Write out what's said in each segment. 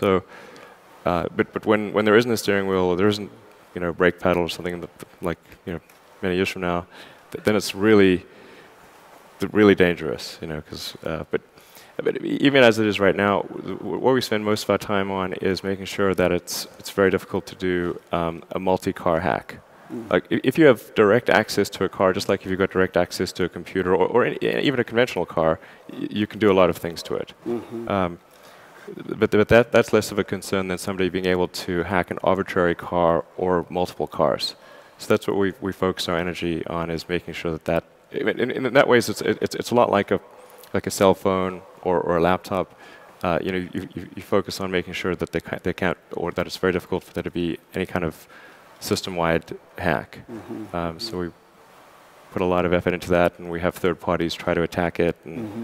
So, but when there isn't a steering wheel, or there isn't, brake pedal or something like, many years from now, then it's really dangerous, because but even as it is right now, what we spend most of our time on is making sure that it's very difficult to do a multi-car hack. Like if you have direct access to a car, just like if you've got direct access to a computer or even a conventional car, you can do a lot of things to it. But that's less of a concern than somebody being able to hack an arbitrary car or multiple cars. So that's what we focus our energy on, is making sure that in that way it's a lot like a cell phone or a laptop. You focus on making sure that they can't, or that it's very difficult for there to be any kind of system-wide hack. So we put a lot of effort into that, and we have third parties try to attack it.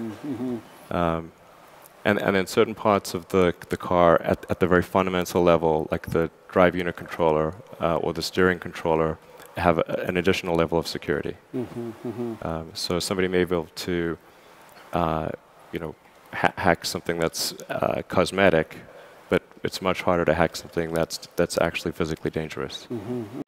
And then certain parts of the car at the very fundamental level, like the drive unit controller or the steering controller, have an additional level of security. So somebody may be able to, hack something that's cosmetic, but it's much harder to hack something that's actually physically dangerous.